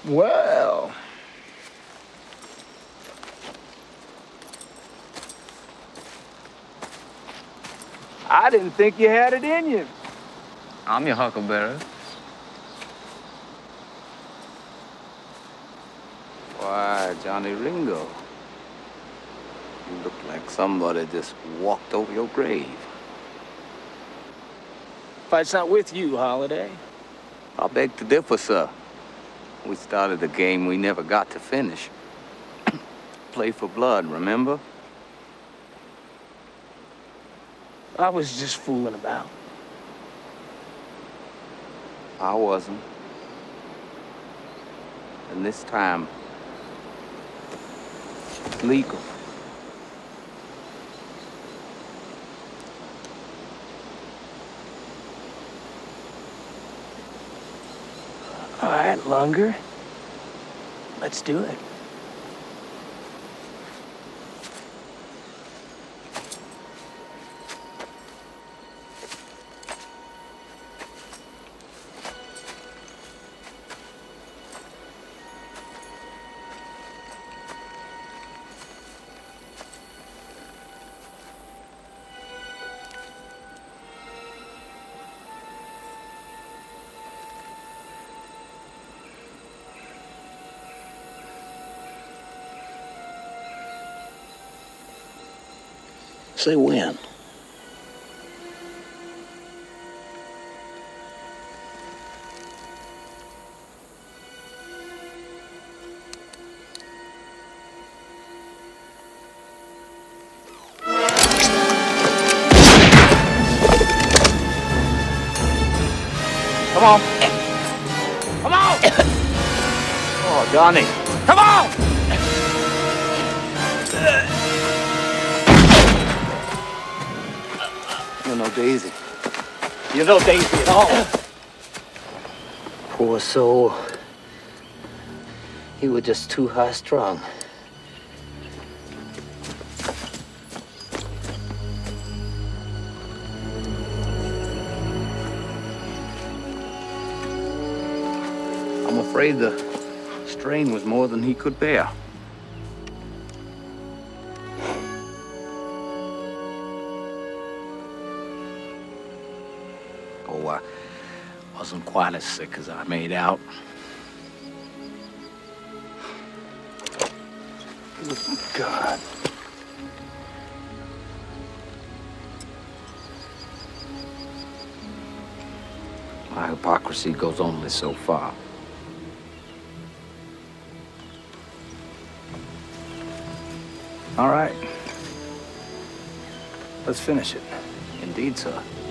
Well. I didn't think you had it in you. I'm your huckleberry. Why, Johnny Ringo. You look like somebody just walked over your grave. Fight's not with you, Holiday. I beg to differ, sir. We started a game we never got to finish. Play for blood, remember? I was just fooling about. I wasn't. And this time, it's legal. All right, Lunger. Let's do it. Say when. Come on. Come on! Oh, Johnny. Come on! You're no Daisy. You're no Daisy at all. Poor soul. He was just too high-strung. I'm afraid the strain was more than he could bear. Oh, I wasn't quite as sick as I made out. God. My hypocrisy goes only so far. All right. Let's finish it. Indeed, sir.